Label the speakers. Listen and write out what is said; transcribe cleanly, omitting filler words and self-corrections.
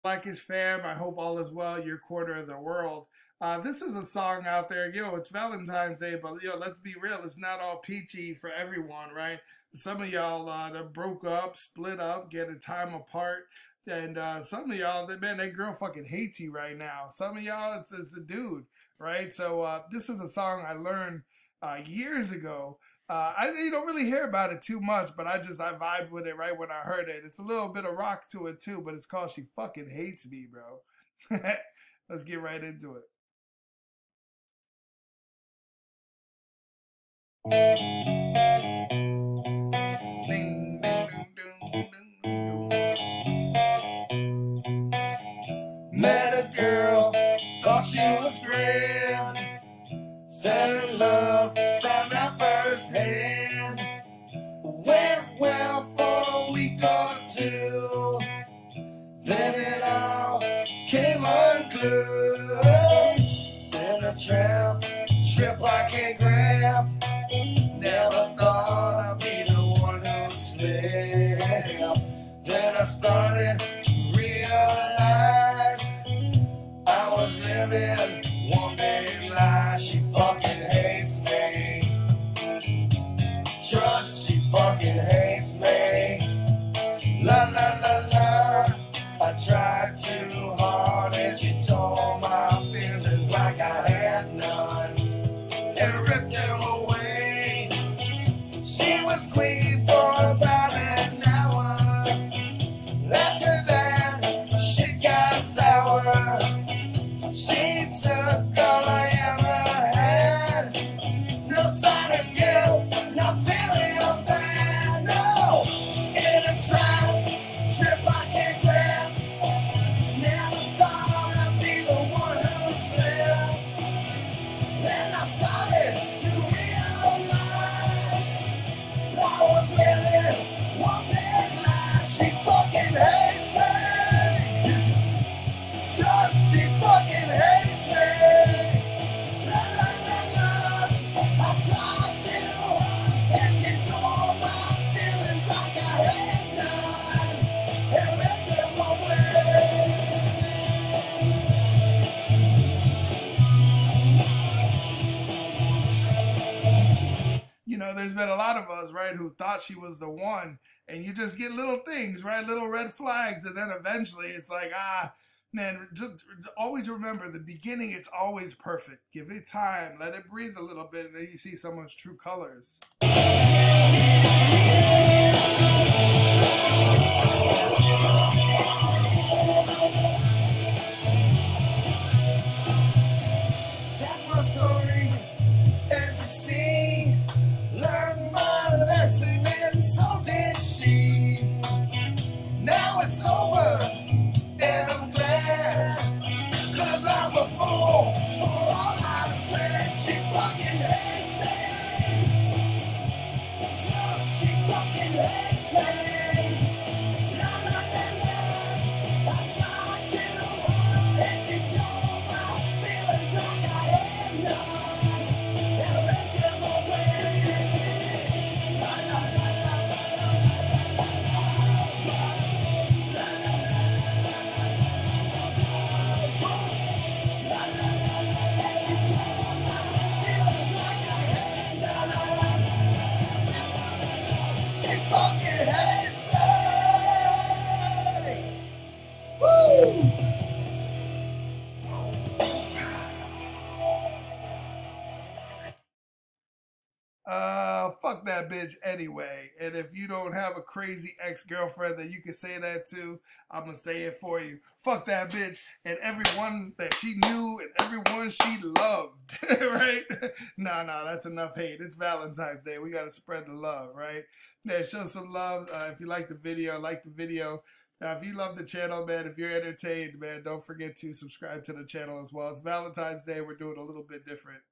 Speaker 1: Like his fam, I hope all is well, your quarter of the world. This is a song out there, yo, it's Valentine's Day, but yo, let's be real, it's not all peachy for everyone, right? Some of y'all that broke up, split up, get a time apart, and some of y'all, man, that girl fucking hates you right now. Some of y'all, it's a dude, right? So this is a song I learned years ago. You don't really hear about it too much, but I vibed with it right when I heard it. It's a little bit of rock to it too, but it's called "She Fucking Hates Me," bro. Let's get right into it. Ding, ding, ding, ding, ding,
Speaker 2: Met a girl, thought she was grand. Fell in love, found out firsthand. Went well for a week or two, then it all came unglued. In a trip I can't grab. Never thought I'd be the one who'd slip. Then I started to realize I was living one big lie. She fucking hates me. Trust, she fucking hates me. La la la la. I tried too hard and she tore my feelings like I had none and ripped them away. She was queen for about an hour. After that, shit got sour. She took all I ever had. No sign of guilt, no feeling of bad. No, in a trip I can't grab. Never thought I'd be the one who slipped. Then I started to realize I was living one big lie. She fucking hates me. Just she fucking hates me. La la la la. I tried to hide and she tore my feelings like I had none and ripped them away.
Speaker 1: You know, there's been a lot of us, right, who thought she was the one, and you just get little things, right, little red flags, and then eventually it's like, man, just always remember the beginning, it's always perfect. Give it time, let it breathe a little bit, and then you see someone's true colors.
Speaker 2: That's my story, as you see. Learned my lesson and so did she. Now it's over and I'm glad, 'cause I'm a fool for all I said. She fucking hates me. Just she fucking hates me. La la la la. I tried to and she told my feelings like I had none and let them away. La la la la la la la. Trust. La la la la la la. Trust. La la la la. And she told my feelings like I had none. She fucking hates me. Woo!
Speaker 1: Fuck that bitch anyway. And if you don't have a crazy ex-girlfriend that you can say that to, I'm gonna say it for you. Fuck that bitch and everyone that she knew and everyone she loved, right? No, that's enough hate. It's Valentine's Day. We gotta spread the love, right? Man, show some love. If you like the video, like the video. If you love the channel, man, if you're entertained, man, don't forget to subscribe to the channel as well. It's Valentine's Day. We're doing a little bit different.